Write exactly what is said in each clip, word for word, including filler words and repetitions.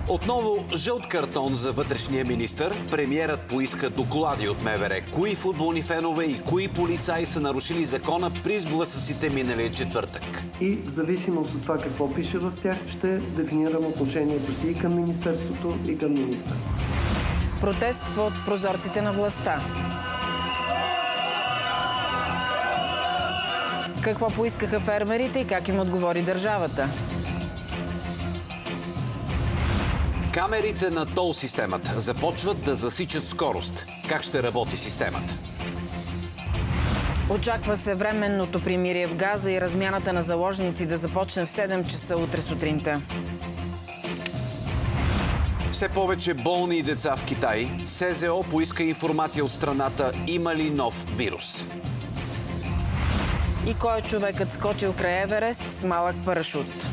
Отново жълт картон за вътрешния министър. Премиерът поиска доклади от МВР. Кои футболни фенове и кои полицаи са нарушили закона при сблъсъците миналия четвъртък. И в зависимост от това какво пише в тях, ще дефинирам отношението си и към министерството, и към министър. Протест под прозорците на властта. Какво поискаха фермерите и как им отговори държавата? Камерите на тол системата започват да засичат скорост. Как ще работи системата? Очаква се временното примирие в Газа и размяната на заложници да започне в седем часа утре сутринта. Все повече болни деца в Китай. СЗО поиска информация от страната има ли нов вирус. И кой е човекът скочил край Еверест с малък парашут?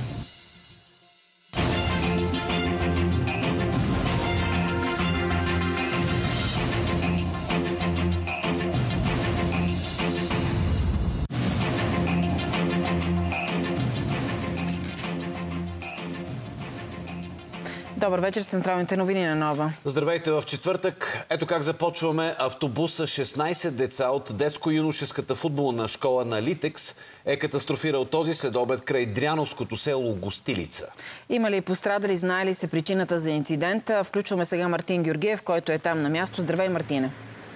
Добър вечер с централните новини на Нова. Здравейте в четвъртък. Ето как започваме. Автобуса шестнайсет деца от детско-юношеската футболна школа на Литекс е катастрофирал този следобед край Дряновското село Гостилица. Има ли пострадали, знае ли се причината за инцидента? Включваме сега Мартин Георгиев, който е там на място. Здравей, Мартине.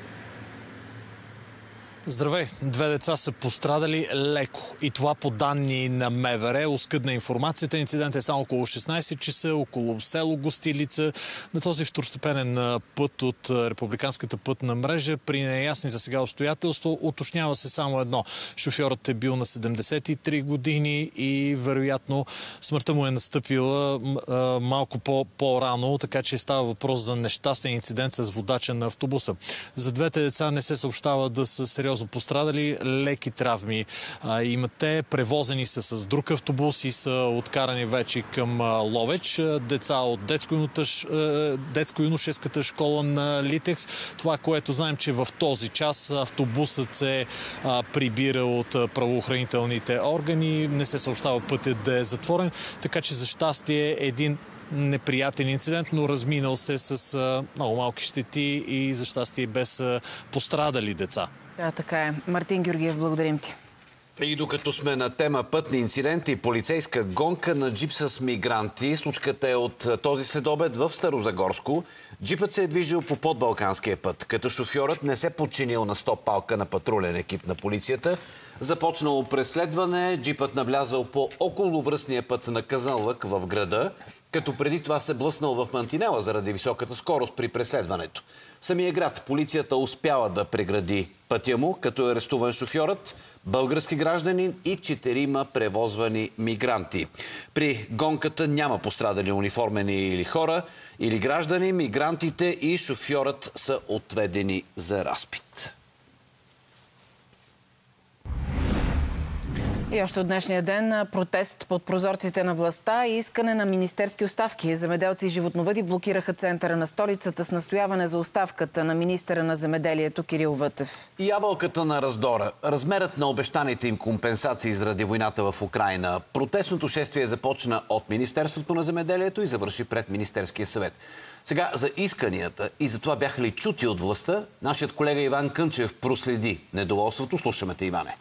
Здравей! Две деца са пострадали леко. И това по данни на МВР. Оскъдна информацията. Инцидент е само около шестнайсет часа, около село Гостилица. На този второстепенен път от републиканската пътна мрежа. При неясни за сега обстоятелства уточнява се само едно. Шофьорът е бил на седемдесет и три години и вероятно смъртта му е настъпила малко по-рано, така че става въпрос за нещастен инцидент с водача на автобуса. За двете деца не се съобщава да са сериозно пострадали, леки травми а, имат те, превозени са с друг автобус и са откарани вече към а, Ловеч. Деца от детско-юношеската школа на Литекс. Това, което знаем, че в този час автобусът се а, прибира от правоохранителните органи. Не се съобщава пътят да е затворен, така че за щастие един неприятен инцидент, но разминал се с а, много малки щети и за щастие без а, пострадали деца. Да, така е. Мартин Георгиев, благодарим ти. И докато сме на тема пътни инциденти и полицейска гонка на джип с мигранти, случката е от този следобед в Старозагорско. Джипът се е движил по подбалканския път, като шофьорът не се подчинил на стоп-палка на патрулен екип на полицията. Започнало преследване, джипът навлязал по околовръстния път на Казанлък в града, като преди това се блъснал в мантинела заради високата скорост при преследването. В самия град полицията успяла да прегради пътя му, като е арестуван шофьорът, български гражданин и четирима превозвани мигранти. При гонката няма пострадали униформени или хора, или граждани, мигрантите и шофьорът са отведени за разпит. И още от днешния ден протест под прозорците на властта и искане на министерски оставки. Земеделци и животновъди блокираха центъра на столицата с настояване за оставката на министъра на земеделието Кирил Вътев. И ябълката на раздора. Размерът на обещаните им компенсации заради войната в Украйна. Протестното шествие започна от Министерството на земеделието и завърши пред Министерския съвет. Сега за исканията и за това бяха ли чути от властта, нашият колега Иван Кънчев проследи недоволството. Слушаме те, Иване.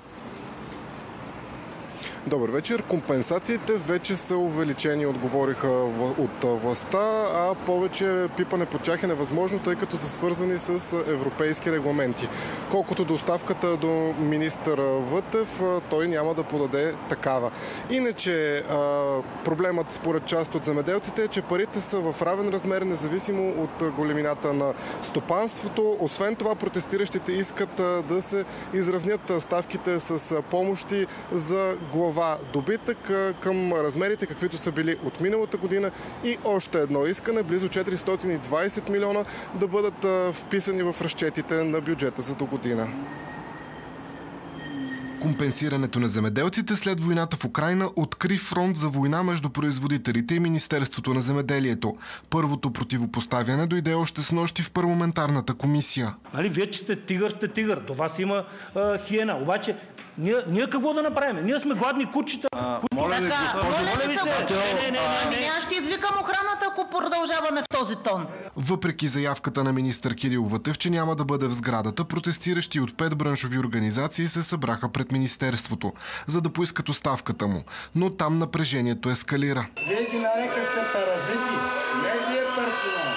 Добър вечер. Компенсациите вече са увеличени, отговориха от властта, а повече пипане по тях е невъзможно, тъй като са свързани с европейски регламенти. Колкото до оставката до министър Вътев, той няма да подаде такава. Иначе проблемът според част от земеделците е, че парите са в равен размер, независимо от големината на стопанството. Освен това, протестиращите искат да се изравнят ставките с помощи за глава добитък към размерите, каквито са били от миналата година, и още едно искане, близо четиристотин и двайсет милиона да бъдат вписани в разчетите на бюджета за до година. Компенсирането на земеделците след войната в Украйна откри фронт за война между производителите и Министерството на земеделието. Първото противопоставяне дойде още снощи в парламентарната комисия. Нали, вие, че сте тигър, сте тигър. До вас има а, хиена. Обаче Ние, ние какво да направим? Ние сме гладни кучета. А, моля ви, моля ви се. Не, не, не, не, не. Аз ще извикам охраната, ако продължаваме в този тон? Въпреки заявката на министър Кирил Вътев, че няма да бъде в сградата, протестиращи от пет браншови организации се събраха пред министерството, за да поискат оставката му. Но там напрежението ескалира. Вие ги нарекахте паразити, не вие персонал.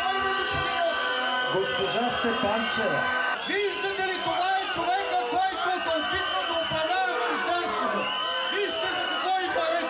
Госпожа Степанчева. Виждате ли, това е човека, който се опитва да управлява министерството. Вижте за какво идва реч.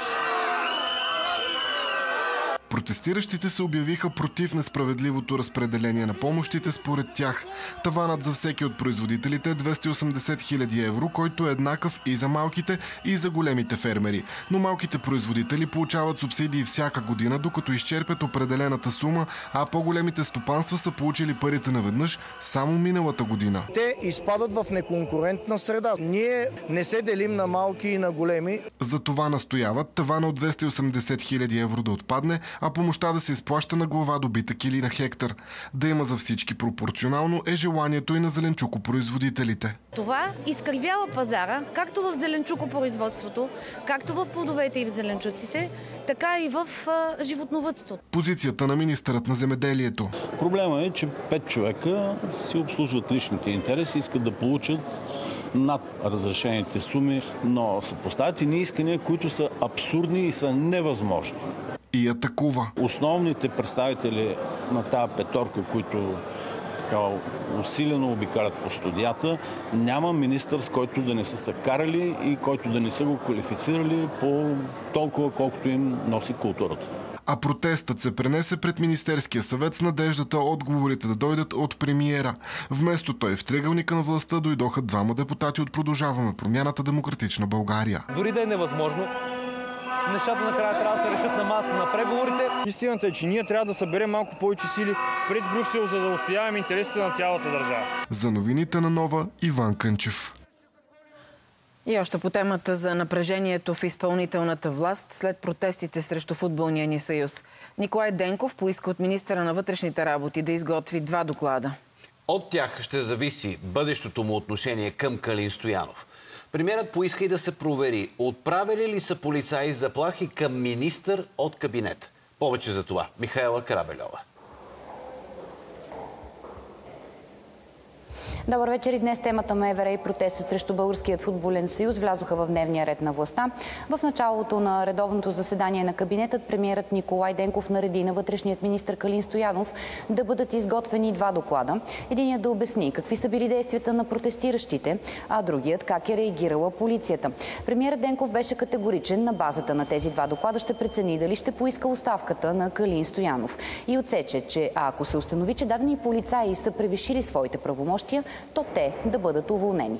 Протестиращите се обявиха против несправедливото разпределение на помощите. Според тях таванът за всеки от производителите е двеста и осемдесет хиляди евро, който е еднакъв и за малките, и за големите фермери. Но малките производители получават субсидии всяка година, докато изчерпят определената сума, а по-големите стопанства са получили парите наведнъж само миналата година. Те изпадат в неконкурентна среда. Ние не се делим на малки и на големи. За това настояват тавана от двеста и осемдесет хиляди евро да отпадне, а помощта да се изплаща на глава добитък или на хектар. Да има за всички пропорционално е желанието и на зеленчукопроизводителите. Това изкривява пазара, както в зеленчукопроизводството, както в плодовете и в зеленчуците, така и в а, животновъдството. Позицията на министърът на земеделието. Проблема е, че пет човека си обслужват личните интереси, искат да получат над разрешените суми, но се поставят и искания, които са абсурдни и са невъзможни. И атакува. Основните представители на тази петорка, които така усилено обикалят по студията, няма министър, с който да не са се карали и който да не са го квалифицирали по толкова, колкото им носи културата. А протестът се пренесе пред Министерския съвет с надеждата отговорите да дойдат от премиера. Вместо той в триъгълника на властта дойдоха двама депутати от Продължаваме промяната Демократична България. Дори да е невъзможно, нещата накрая трябва да се решат на масата на преговорите. Истината е, че ние трябва да съберем малко повече сили пред Брюксел, за да отстояваме интересите на цялата държава. За новините на Нова, Иван Кънчев. И още по темата за напрежението в изпълнителната власт след протестите срещу футболния ни съюз. Николай Денков поиска от министъра на вътрешните работи да изготви два доклада. От тях ще зависи бъдещото му отношение към Калин Стоянов. Премиерът поиска и да се провери, отправили ли са полицаи заплахи към министър от кабинет. Повече за това Михаела Карабельова. Добър вечер. И днес темата МВР и протести срещу Българският футболен съюз влязоха в дневния ред на властта. В началото на редовното заседание на кабинетът премиерът Николай Денков нареди на вътрешният министър Калин Стоянов да бъдат изготвени два доклада. Единият да обясни какви са били действията на протестиращите, а другият как е реагирала полицията. Премиерът Денков беше категоричен. На базата на тези два доклада ще прецени дали ще поиска оставката на Калин Стоянов. И отсече, че ако се установи, че дадени полицаи са превишили своите правомощия, то те да бъдат уволнени.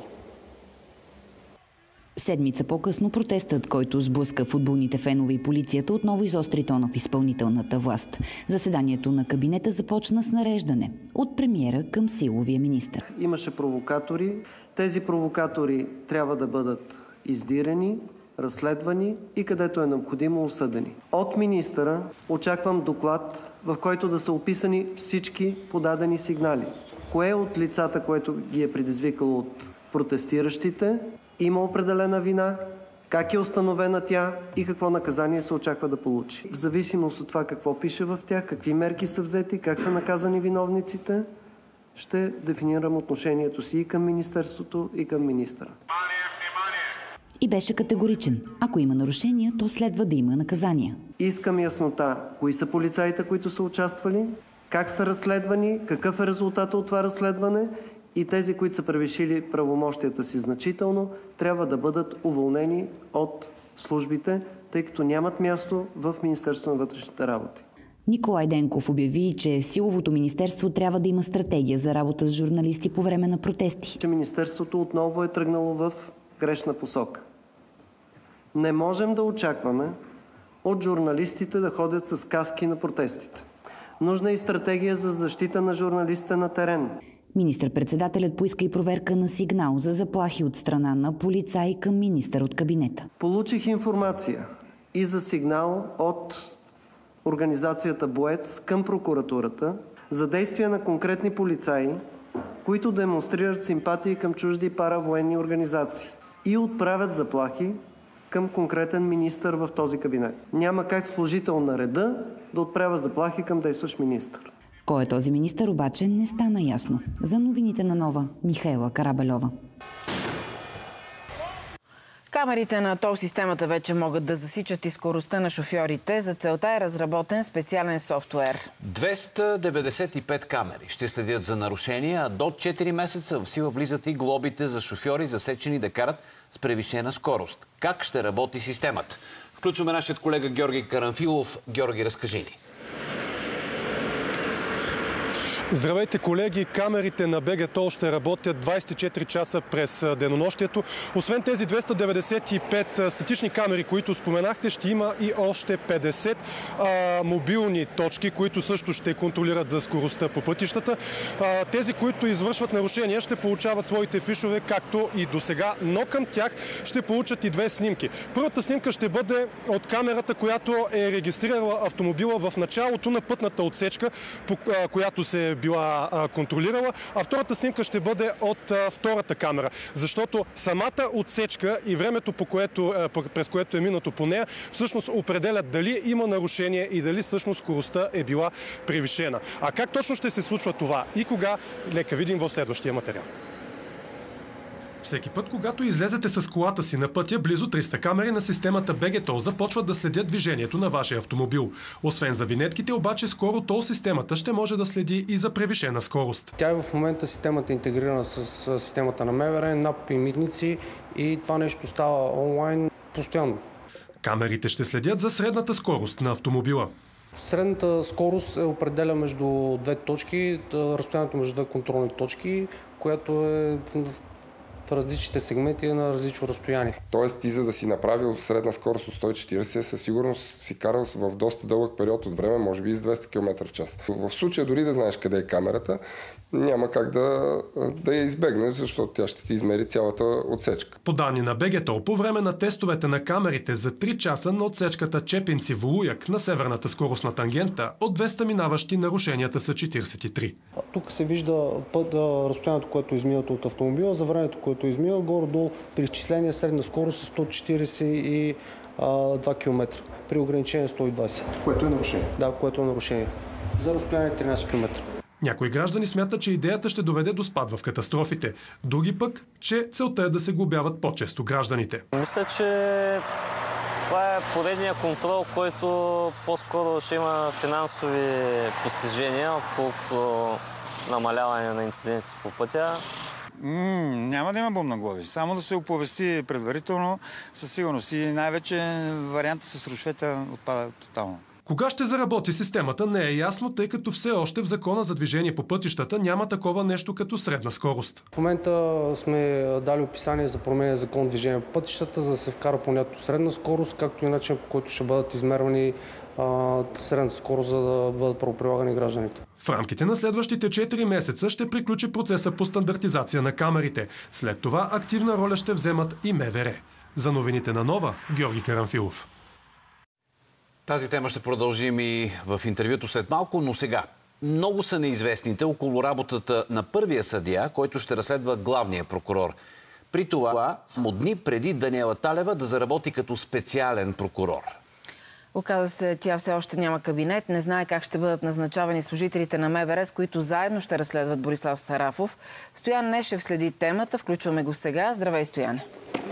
Седмица по-късно протестът, който сблъска футболните фенове и полицията, отново изостри тона в изпълнителната власт. Заседанието на кабинета започна с нареждане от премиера към силовия министър. Имаше провокатори. Тези провокатори трябва да бъдат издирени, разследвани и където е необходимо осъдени. От министъра очаквам доклад, в който да са описани всички подадени сигнали. Кое от лицата, което ги е предизвикало от протестиращите, има определена вина, как е установена тя и какво наказание се очаква да получи. В зависимост от това какво пише в тях, какви мерки са взети, как са наказани виновниците, ще дефинирам отношението си и към министерството, и към министъра. И беше категоричен. Ако има нарушения, то следва да има наказания. Искам яснота кои са полицаите, които са участвали, как са разследвани, какъв е резултатът от това разследване и тези, които са превишили правомощията си значително, трябва да бъдат уволнени от службите, тъй като нямат място в Министерството на вътрешните работи. Николай Денков обяви, че силовото министерство трябва да има стратегия за работа с журналисти по време на протести. Че министерството отново е тръгнало в грешна посока. Не можем да очакваме от журналистите да ходят с каски на протестите. Нужна е и стратегия за защита на журналистите на терен. Министър-председателят поиска и проверка на сигнал за заплахи от страна на полицаи към министър от кабинета. Получих информация и за сигнал от организацията БОЕЦ към прокуратурата за действия на конкретни полицаи, които демонстрират симпатии към чужди паравоенни организации и отправят заплахи към конкретен министър в този кабинет. Няма как служител на реда да отправя заплахи към действащ министър. Кой е този министър обаче не стана ясно. За новините на Нова, Михаела Карабельова. Камерите на тол системата вече могат да засичат и скоростта на шофьорите. За целта е разработен специален софтуер. двеста деветдесет и пет камери ще следят за нарушения, а до четири месеца в сила влизат и глобите за шофьори, засечени да карат с превишена скорост. Как ще работи системата? Включваме нашият колега Георги Карамфилов. Георги, разкажи ни. Здравейте, колеги! Камерите на БГТОЛ ще работят двадесет и четири часа през денонощието. Освен тези двеста деветдесет и пет статични камери, които споменахте, ще има и още петдесет а, мобилни точки, които също ще контролират за скоростта по пътищата. А, тези, които извършват нарушения, ще получават своите фишове, както и до сега, но към тях ще получат и две снимки. Първата снимка ще бъде от камерата, която е регистрирала автомобила в началото на пътната отсечка, по а, която се е била а, контролирала, а втората снимка ще бъде от а, втората камера. Защото самата отсечка и времето, по което, а, през което е минато по нея, всъщност определят дали има нарушение и дали всъщност скоростта е била превишена. А как точно ще се случва това и кога, нека видим в следващия материал. Всеки път, когато излезете с колата си на пътя, близо триста камери на системата БГТОЛ започват да следят движението на вашия автомобил. Освен за винетките, обаче скоро тол системата ще може да следи и за превишена скорост. Тя е в момента системата интегрирана с системата на МВР, НАП и митници и това нещо става онлайн постоянно. Камерите ще следят за средната скорост на автомобила. Средната скорост е определя между две точки, разстоянието между две контролни точки, което е в различните сегменти на различно разстояние. Тоест ти, за да си направил средна скорост от сто и четиридесет, със сигурност си карал в доста дълъг период от време, може би и с двеста километра в час. В случая дори да знаеш къде е камерата, няма как да, да я избегнеш, защото тя ще ти измери цялата отсечка. По данни на БГТОЛ, по време на тестовете на камерите за три часа на отсечката Чепинци-Волуяк на северната скоростна тангента, от двеста минаващи нарушенията са четиридесет и три. Тук се вижда път, разстоянието, което е изминато от автомобила, за времето, което е изминал, горе-долу при изчисление средна скорост е сто четиридесет и два километра, при ограничение сто и двадесет. Което е нарушение? Да, което е нарушение. За разстояние тринадесет километра. Някои граждани смятат, че идеята ще доведе до спад в катастрофите. Други пък, че целта е да се глобяват по-често гражданите. Мисля, че това е поредният контрол, който по-скоро ще има финансови постижения, отколкото намаляване на инциденти по пътя. М- няма да има бум на глоби. Само да се оповести предварително със сигурност. И най-вече варианта с рушвета отпада тотално. Кога ще заработи системата не е ясно, тъй като все още в закона за движение по пътищата няма такова нещо като средна скорост. В момента сме дали описание за променя закон движение по пътищата, за да се вкара понятието средна скорост, както и начин, по който ще бъдат измервани а, средната скорост, за да бъдат правоприлагани гражданите. В рамките на следващите четири месеца ще приключи процеса по стандартизация на камерите. След това активна роля ще вземат и МВР. За новините на Нова, Георги Карамфилов. Тази тема ще продължим и в интервюто след малко, но сега. Много са неизвестните около работата на първия съдия, който ще разследва главния прокурор. При това само дни преди Даниела Талева да заработи като специален прокурор. Оказа се, тя все още няма кабинет, не знае как ще бъдат назначавани служителите на МВР, с които заедно ще разследват Борислав Сарафов. Стоян Нешев следи темата, включваме го сега. Здравей, Стояне!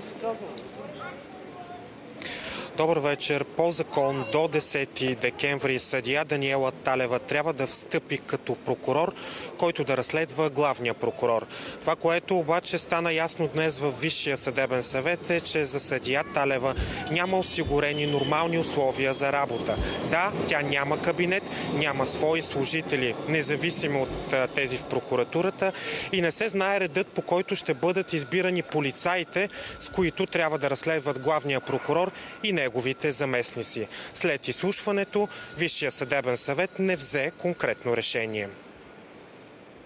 Добър вечер. По закон до десети декември съдия Даниела Талева трябва да встъпи като прокурор, който да разследва главния прокурор. Това, което обаче стана ясно днес във Висшия съдебен съвет, е, че за съдия Талева няма осигурени нормални условия за работа. Да, тя няма кабинет, няма свои служители, независимо от тези в прокуратурата, и не се знае редът, по който ще бъдат избирани полицаите, с които трябва да разследват главния прокурор и неговите заместници. След изслушването Висшия съдебен съвет не взе конкретно решение.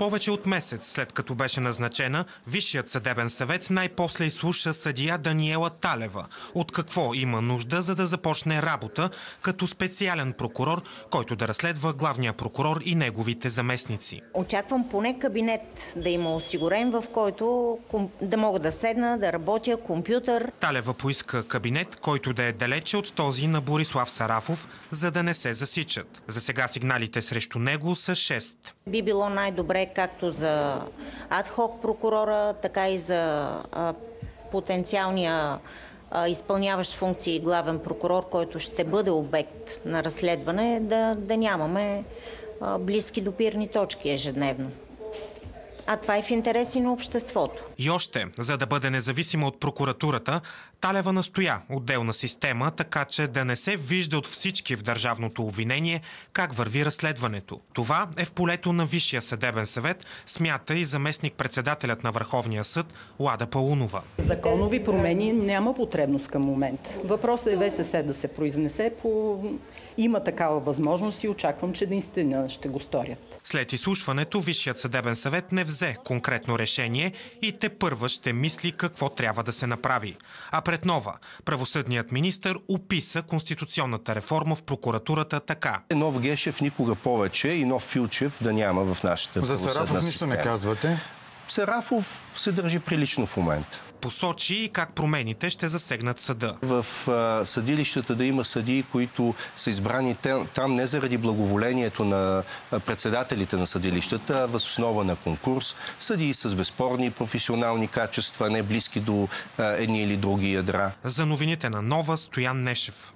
Повече от месец след като беше назначена, Висшият съдебен съвет най-после изслуша съдия Даниела Талева. От какво има нужда, за да започне работа като специален прокурор, който да разследва главния прокурор и неговите заместници. Очаквам поне кабинет да има осигурен, в който да мога да седна, да работя, компютър. Талева поиска кабинет, който да е далече от този на Борислав Сарафов, за да не се засичат. За сега сигналите срещу него са шест. Би било най-добре както за адхок прокурора, така и за а, потенциалния а, изпълняващ функции главен прокурор, който ще бъде обект на разследване, да, да нямаме а, близки допирни точки ежедневно. А това е в интереси на обществото. И още, за да бъде независима от прокуратурата, Талева настоя отделна система, така че да не се вижда от всички в държавното обвинение как върви разследването. Това е в полето на Висшия съдебен съвет, смята и заместник-председателят на Върховния съд Лада Паунова. Законови промени няма потребност към момента. Въпросът е ВСС да се произнесе по... Има такава възможност и очаквам, че наистина ще го сторят. След изслушването Висшият съдебен съвет не взе конкретно решение и тепърва ще мисли какво трябва да се направи. А пред нова, правосъдният министър описа конституционната реформа в прокуратурата така. Нов Гешев никога повече и нов Филчев да няма в нашата правосъдна система. За Сарафов нищо не казвате? Сарафов се държи прилично в момента. Посочи и как промените ще засегнат съда. В а, съдилищата да има съдии, които са избрани там не заради благоволението на председателите на съдилищата, а въз основа на конкурс. Съдии с безспорни професионални качества, не близки до а, едни или други ядра. За новините на Нова, Стоян Нешев.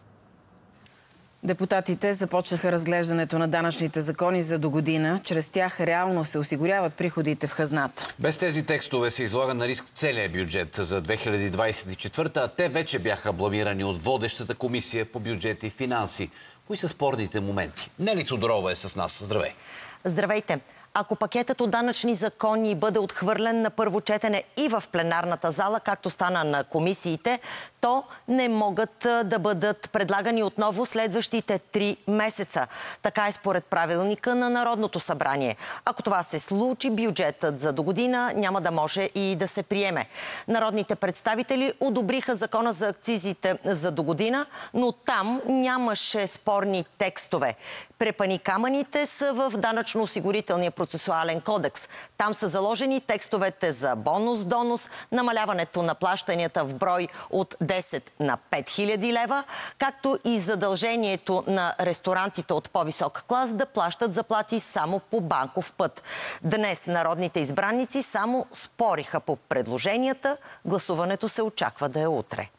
Депутатите започнаха разглеждането на данъчните закони за догодина. Чрез тях реално се осигуряват приходите в хазната. Без тези текстове се излага на риск целият бюджет за две хиляди двадесет и четвърта, а те вече бяха бламирани от водещата комисия по бюджет и финанси. Кои са спорните моменти? Нели Тодорова е с нас. Здравей! Здравейте! Ако пакетът от данъчни закони бъде отхвърлен на първо четене и в пленарната зала, както стана на комисиите, то не могат да бъдат предлагани отново следващите три месеца. Така е според правилника на Народното събрание. Ако това се случи, бюджетът за догодина няма да може и да се приеме. Народните представители одобриха закона за акцизите за догодина, но там нямаше спорни текстове. Препаникамъните са в данъчно-осигурителния процесуален кодекс. Там са заложени текстовете за бонус-донус, намаляването на плащанията в брой от десет на пет хиляди лева, както и задължението на ресторантите от по-висок клас да плащат заплати само по банков път. Днес народните избранници само спориха по предложенията. Гласуването се очаква да е утре.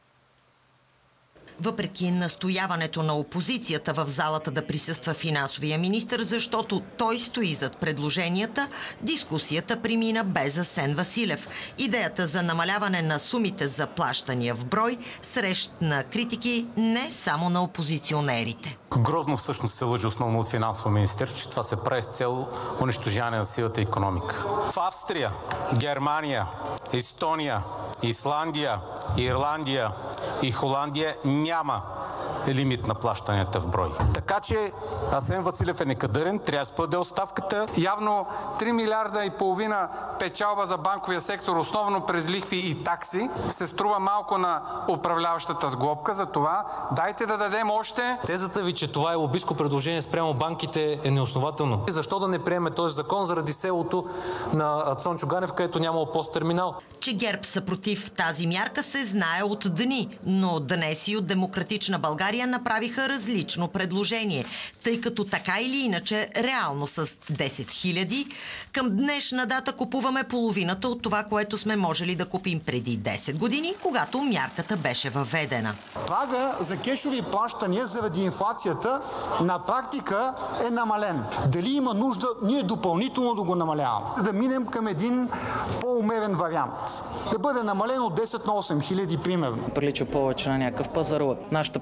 Въпреки настояването на опозицията в залата да присъства финансовия министър, защото той стои зад предложенията, дискусията премина без Асен Василев. Идеята за намаляване на сумите за плащания в брой срещна критики не само на опозиционерите. Грозно всъщност се лъжи основно от финансово министър, че това се прави с цел унищожаване на сивата икономика. В Австрия, Германия, Естония, Исландия, Ирландия и Холандия няма лимит на плащанията в брой. Така че Асен Василев е некадърен, трябва да подаде оставката. Явно три милиарда и половина печалба за банковия сектор, основно през лихви и такси, се струва малко на управляващата сглобка. За това дайте да дадем още. Тезата ви, че това е лобистко предложение спрямо банките, е неоснователно. Защо да не приеме този закон заради селото на Цончо Ганев, където нямало посттерминал? Че ГЕРБ са против тази мярка се знае от дни, но днес и от Демократична България направиха различно предложение, тъй като така или иначе реално с десет хиляди към днешна дата купуваме половината от това, което сме можели да купим преди десет години, когато мярката беше въведена. Прага за кешови плащания заради инфлацията на практика е намален. Дали има нужда ние допълнително да го намаляваме? Да минем към един по-умерен вариант. Да бъде намален от десет на осем хиляди примерно. Прилича повече на някакъв пазарлък. Нашата парламентарна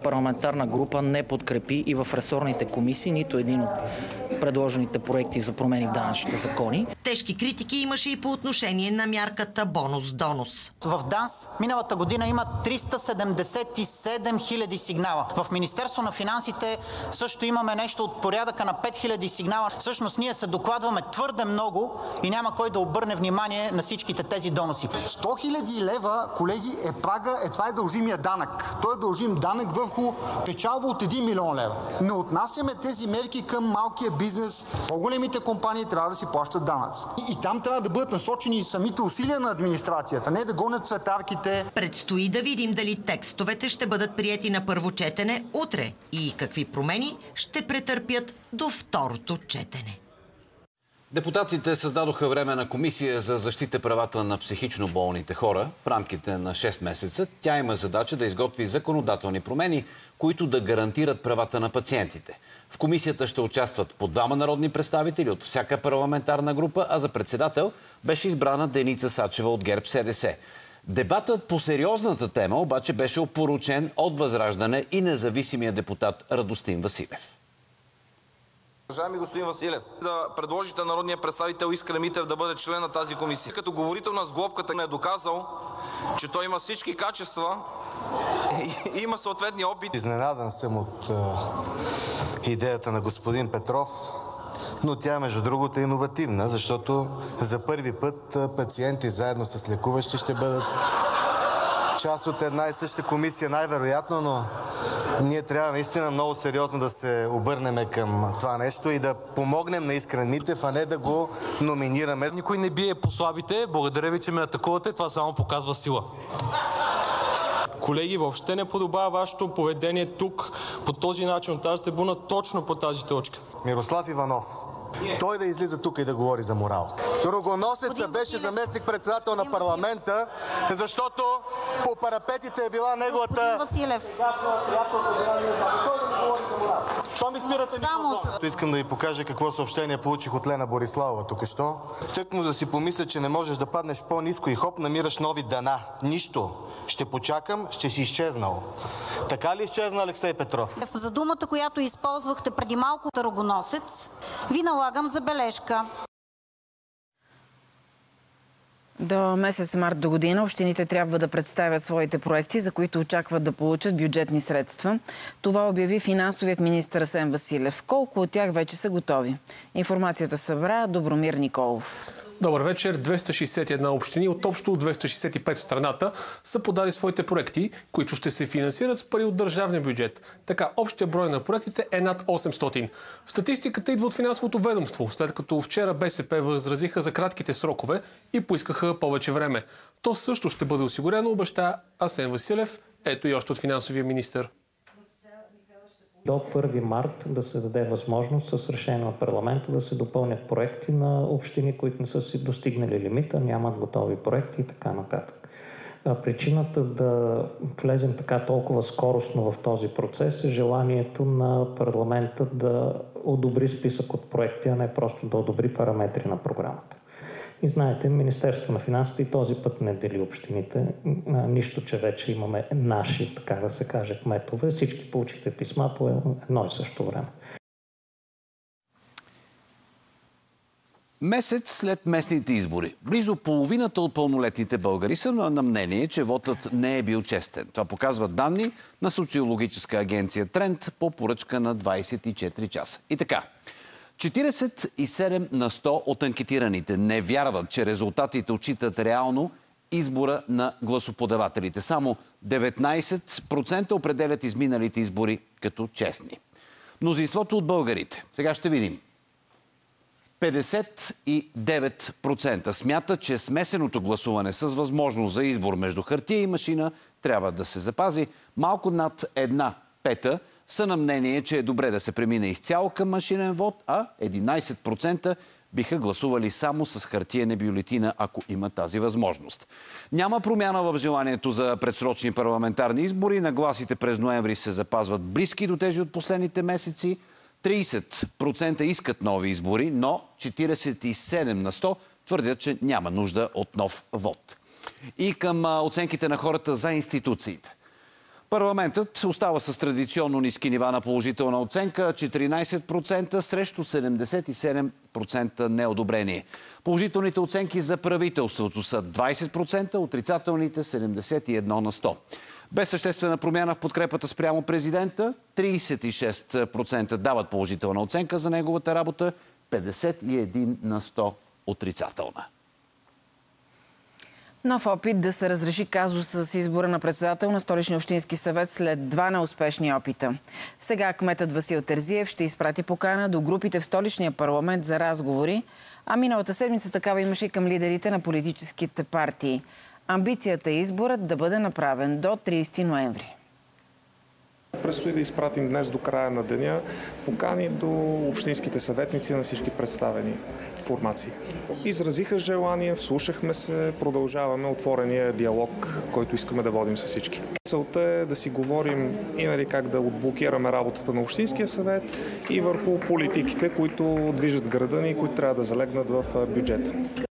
парламентарна група не подкрепи и в ресорните комисии нито един от предложените проекти за промени в данъчните закони. Тежки критики имаше и по отношение на мярката бонус-донус. В ДАНС миналата година има триста седемдесет и седем хиляди сигнала. В Министерство на финансите също имаме нещо от порядъка на пет хиляди сигнала. Всъщност ние се докладваме твърде много и няма кой да обърне внимание на всичките тези доноси. сто хиляди лева, колеги, е прага, е това е дължимия данък. Той е дължим данък върху печалба от един милион лева. Не отнасяме тези мерки към малкия бизнес. По-големите компании трябва да си плащат данъци. И, и там трябва да бъдат насочени самите усилия на администрацията, не да гонят цветарките. Предстои да видим дали текстовете ще бъдат приети на първо четене утре и какви промени ще претърпят до второто четене. Депутатите създадоха временна комисия за защита правата на психично болните хора в рамките на шест месеца. Тя има задача да изготви законодателни промени, които да гарантират правата на пациентите. В комисията ще участват по двама народни представители от всяка парламентарна група, а за председател беше избрана Деница Сачева от ГЕРБ-СДС. Дебатът по сериозната тема обаче беше опорочен от Възраждане и независимия депутат Радостин Василев. Уважаеми господин Василев, да предложите народния представител Искрен Митев да бъде член на тази комисия. Като говорител на сглобката не е доказал, че той има всички качества и има съответния опит. Изненадан съм от е, идеята на господин Петров, но тя между другото е иновативна, защото за първи път пациенти заедно с лекуващи ще бъдат част от една и съща комисия, най-вероятно, но ние трябва наистина много сериозно да се обърнем към това нещо и да помогнем на Искрен Митев, а не да го номинираме. Никой не бие по слабите. Благодаря ви, че ме атакувате. Това само показва сила. Колеги, въобще не подобава вашето поведение тук по този начин от тази трибуна, точно по тази точка. Мирослав Иванов. Той да излиза тук и да говори за морал. Рогоносеца беше заместник-председател на парламента, защото по парапетите е била неговата... Господин Василев. Що ми спирате микрофона? Искам да ви покажа какво съобщение получих от Лена Бориславова току-що. Тъкмо да си помисля, че не можеш да паднеш по-ниско и хоп, намираш нови дана. Нищо. Ще почакам, ще си изчезнал. Така ли изчезна Алексей Петров? За думата, която използвахте преди малко, рогоносец, ви налагам забележка. До месец март до година общините трябва да представят своите проекти, за които очакват да получат бюджетни средства. Това обяви финансовият министър Асен Василев. Колко от тях вече са готови? Информацията събра Добромир Николов. Добър вечер. двеста шейсет и една общини от общо двеста шейсет и пет в страната са подали своите проекти, които ще се финансират с пари от държавния бюджет. Така, общия брой на проектите е над осемстотин. Статистиката идва от финансовото ведомство, след като вчера БСП възразиха за кратките срокове и поискаха повече време. То също ще бъде осигурено, обеща Асен Василев. Ето и още от финансовия министър. До първи март да се даде възможност с решение на парламента да се допълнят проекти на общини, които не са си достигнали лимита, нямат готови проекти и така нататък. Причината да влезем така толкова скоростно в този процес е желанието на парламента да одобри списък от проекти, а не просто да одобри параметри на програмата. И знаете, Министерството на финансите и този път не дели общините. Нищо, че вече имаме наши, така да се каже, кметове. Всички получите писма по едно и също време. Месец след местните избори. Близо половината от пълнолетните българи са на мнение, че вотът не е бил честен. Това показват данни на социологическа агенция Тренд по поръчка на двайсет и четири часа. И така. четирийсет и седем на сто от анкетираните не вярват, че резултатите отчитат реално избора на гласоподавателите. Само деветнайсет процента определят изминалите избори като честни. Мнозинството от българите, сега ще видим, петдесет и девет процента смятат, че смесеното гласуване с възможност за избор между хартия и машина трябва да се запази. Малко над една пета са на мнение, че е добре да се премине изцяло към машинен вод, а единайсет процента биха гласували само с хартиена бюлетина, ако има тази възможност. Няма промяна в желанието за предсрочни парламентарни избори. Нагласите през ноември се запазват близки до тези от последните месеци. трийсет процента искат нови избори, но четирийсет и седем на сто твърдят, че няма нужда от нов вод. И към оценките на хората за институциите. Парламентът остава с традиционно ниски нива на положителна оценка четиринайсет процента срещу седемдесет и седем процента неодобрение. Положителните оценки за правителството са двайсет процента, отрицателните седемдесет и едно на сто. Без съществена промяна в подкрепата спрямо президента, трийсет и шест процента дават положителна оценка за неговата работа, петдесет и едно на сто отрицателна. Нов опит да се разреши казус с избора на председател на Столичния общински съвет след два неуспешни опита. Сега кметът Васил Терзиев ще изпрати покана до групите в Столичния парламент за разговори, а миналата седмица такава имаше и към лидерите на политическите партии. Амбицията е изборът да бъде направен до трийсети ноември. Предстои да изпратим днес до края на деня покани до общинските съветници на всички представени формации. Изразиха желание, вслушахме се, продължаваме отворения диалог, който искаме да водим с всички. Целта е да си говорим и нали, как да отблокираме работата на Общинския съвет и върху политиките, които движат града ни и които трябва да залегнат в бюджета.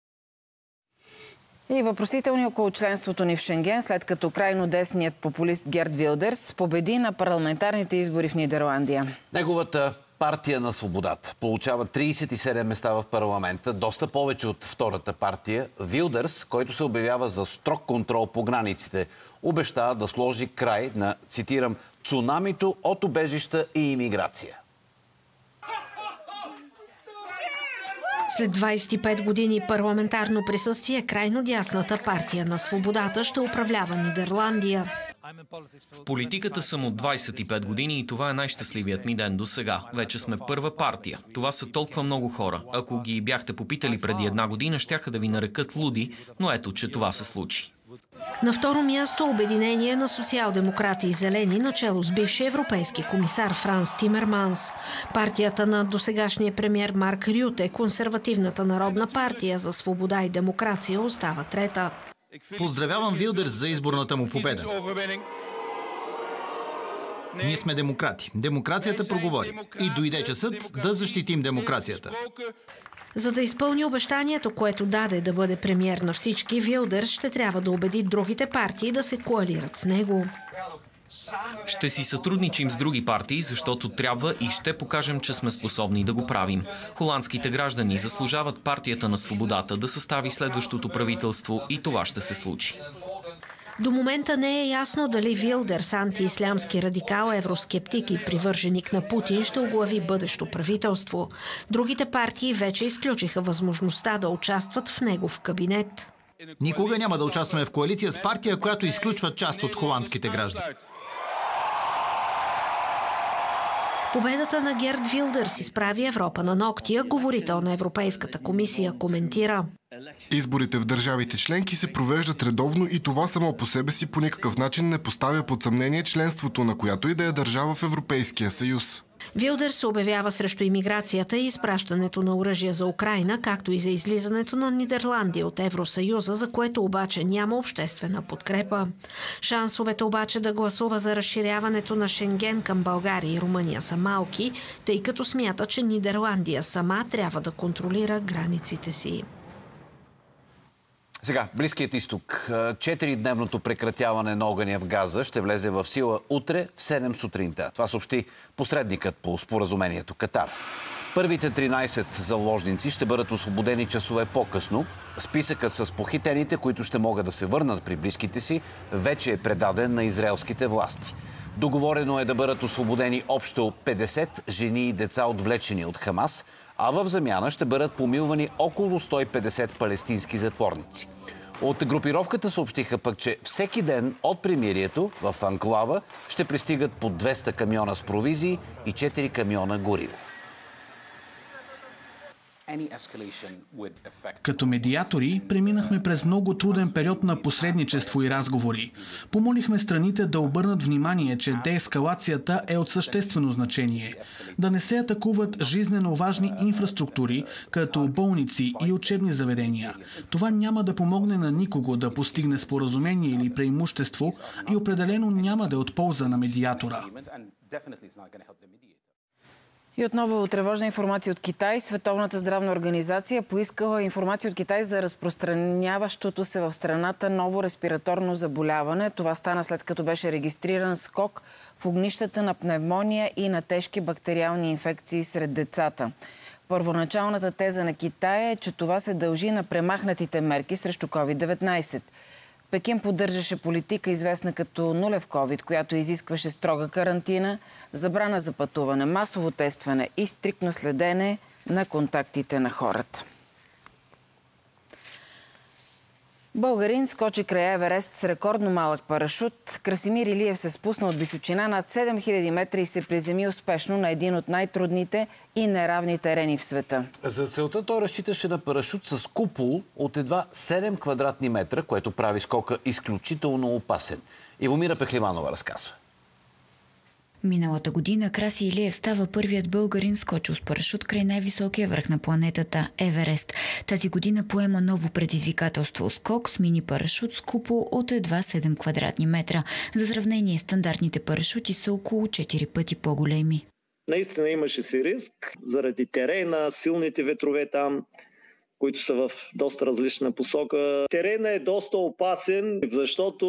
И въпросителни около членството ни в Шенген, след като крайно десният популист Герт Вилдерс победи на парламентарните избори в Нидерландия. Неговата партия на свободата получава трийсет и седем места в парламента, доста повече от втората партия. Вилдерс, който се обявява за строг контрол по границите, обещава да сложи край на, цитирам, цунамито от убежища и имиграция. След двайсет и пет години парламентарно присъствие, крайно дясната партия на свободата ще управлява Нидерландия. В политиката съм от двайсет и пет години и това е най-щастливият ми ден до сега. Вече сме първа партия. Това са толкова много хора. Ако ги бяхте попитали преди една година, щяха да ви нарекат луди, но ето, че това се случи. На второ място обединение на социал-демократи и зелени, начело с бивши европейски комисар Франс Тимерманс. Партията на досегашния премиер Марк Рюте, консервативната народна партия за свобода и демокрация, остава трета. Поздравявам Вилдерс за изборната му победа. Ние сме демократи. Демокрацията проговори. И дойде часът да защитим демокрацията. За да изпълни обещанието, което даде да бъде премиер на всички, Вилдерс ще трябва да убеди другите партии да се коалират с него. Ще си сътрудничим с други партии, защото трябва и ще покажем, че сме способни да го правим. Холандските граждани заслужават партията на свободата да състави следващото правителство и това ще се случи. До момента не е ясно дали Вилдерс, антиислямски радикал, евроскептик и привърженик на Путин, ще оглави бъдещо правителство. Другите партии вече изключиха възможността да участват в негов кабинет. Никога няма да участваме в коалиция с партия, която изключва част от холандските граждани. Победата на Герт Вилдерс изправи Европа на нокти, а говорител на Европейската комисия коментира. Изборите в държавите членки се провеждат редовно и това само по себе си по никакъв начин не поставя под съмнение членството на която и да е държава в Европейския съюз. Вилдерс се обявява срещу имиграцията и изпращането на оръжия за Украйна, както и за излизането на Нидерландия от Евросъюза, за което обаче няма обществена подкрепа. Шансовете обаче да гласува за разширяването на Шенген към България и Румъния са малки, тъй като смята, че Нидерландия сама трябва да контролира границите си. Сега, Близкият изток. Четиридневното прекратяване на огъня в Газа ще влезе в сила утре в седем сутринта. Това съобщи посредникът по споразумението Катар. Първите тринайсет заложници ще бъдат освободени часове по-късно. Списъкът с похитените, които ще могат да се върнат при близките си, вече е предаден на израелските власти. Договорено е да бъдат освободени общо петдесет жени и деца, отвлечени от Хамас, а в замяна ще бъдат помилвани около сто и петдесет палестински затворници. От групировката съобщиха пък, че всеки ден от примирието в анклава ще пристигат по двеста камиона с провизии и четири камиона гориво. Като медиатори преминахме през много труден период на посредничество и разговори. Помолихме страните да обърнат внимание, че деескалацията е от съществено значение. Да не се атакуват жизнено важни инфраструктури, като болници и учебни заведения. Това няма да помогне на никого да постигне споразумение или преимущество и определено няма да е от полза на медиатора. И отново тревожна информация от Китай. Световната здравна организация поискала информация от Китай за разпространяващото се в страната ново респираторно заболяване. Това стана след като беше регистриран скок в огнищата на пневмония и на тежки бактериални инфекции сред децата. Първоначалната теза на Китай е, че това се дължи на премахнатите мерки срещу ковид деветнайсет. Пекин поддържаше политика, известна като нулев ковид, която изискваше строга карантина, забрана за пътуване, масово тестване и стриктно следене на контактите на хората. Българин скочи край Еверест с рекордно малък парашут. Красимир Илиев се спусна от височина над седем хиляди метра и се приземи успешно на един от най-трудните и неравни терени в света. За целта той разчиташе на парашут с купол от едва седем квадратни метра, което прави скока изключително опасен. Ивомира Пехливанова разказва. Миналата година Краси Илиев става първият българин скочил с парашут край най-високия връх на планетата – Еверест. Тази година поема ново предизвикателство – скок с мини парашут с купол от едва седем квадратни метра. За сравнение, стандартните парашути са около четири пъти по-големи. Наистина имаше си риск заради терена, силните ветрове там, които са в доста различна посока. Терена е доста опасен, защото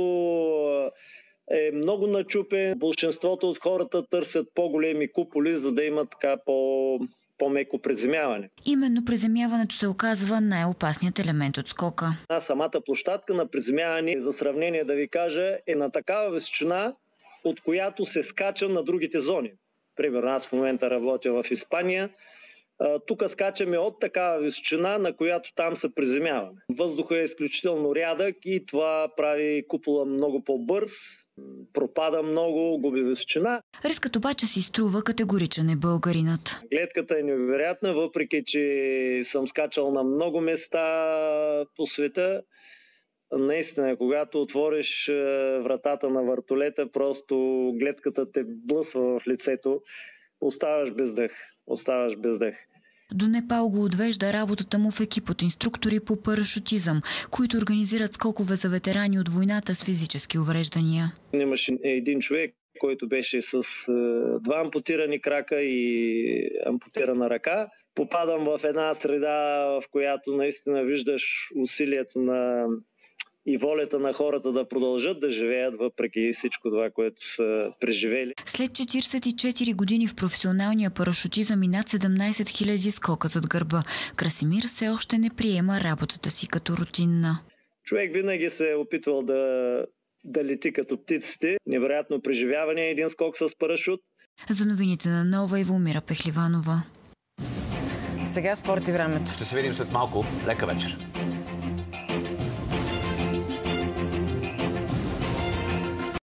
е много начупен. Большинството от хората търсят по-големи куполи, за да имат така по... по-меко приземяване. Именно приземяването се оказва най-опасният елемент от скока. А самата площадка на приземяване, за сравнение да ви кажа, е на такава височина, от която се скача на другите зони. Примерно аз в момента работя в Испания. Тук скачаме от такава височина, на която там се приземяваме. Въздухът е изключително рядък и това прави купола много по-бърз. Пропада много, губи височина. Рискът обаче си струва, категоричен е българинът. Гледката е невероятна, въпреки че съм скачал на много места по света. Наистина, когато отвориш вратата на вертолета, просто гледката те блъсва в лицето. Оставаш без дъх. Оставаш без дъх. До Непал го отвежда работата му в екип от инструктори по парашутизъм, които организират скокове за ветерани от войната с физически увреждания. Имаше един човек, който беше с два ампутирани крака и ампутирана ръка. Попадам в една среда, в която наистина виждаш усилието на и волята на хората да продължат да живеят въпреки всичко това, което са преживели. След четиридесет и четири години в професионалния парашутизъм и над седемнайсет хиляди скока зад гърба, Красимир все още не приема работата си като рутинна. Човек винаги се е опитвал да, да лети като птиците. Невероятно преживяване е един скок с парашут. За новините на Нова, Ивомира Пехливанова. Сега спорт и времето. Ще се видим след малко. Лека вечер.